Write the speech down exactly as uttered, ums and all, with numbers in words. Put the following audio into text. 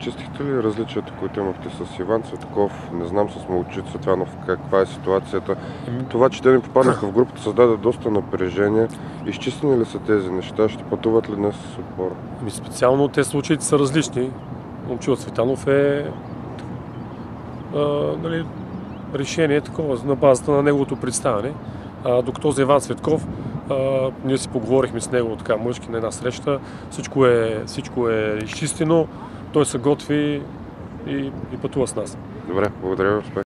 Изчистихте ли различията, които имахте с Иван Цветков, не знам с Молчит Светланов, каква е ситуацията? Това, че те не попаднаха в групата, създаде доста напрежение. Изчистени ли са тези неща? Ще пътуват ли днес с отбора? Ами специално те случаите са различни. Момчил Цветанов е а, нали, решение такова на базата на неговото представяне. А, докато за Иван Цветков, а, ние си поговорихме с него така мъжки на една среща. Всичко е, всичко е изчистено, той се готви и, и пътува с нас. Добре, благодаря ви. Успех.